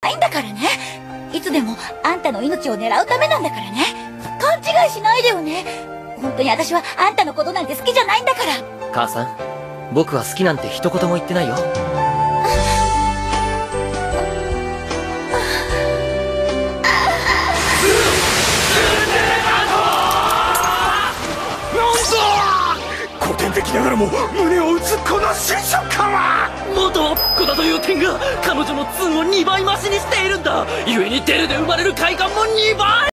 ないんだからね。いつでもあんたの命を狙うためなんだからね。勘違いしないでよね。本当に私はあんたのことなんて好きじゃないんだから。 母さん、僕は好きなんて一言も言ってないよ。 古典的ながらも胸を打つこの新食感は元子だという点が彼女の2を2倍増しにしているんだ。故にデレで生まれる快感も2倍。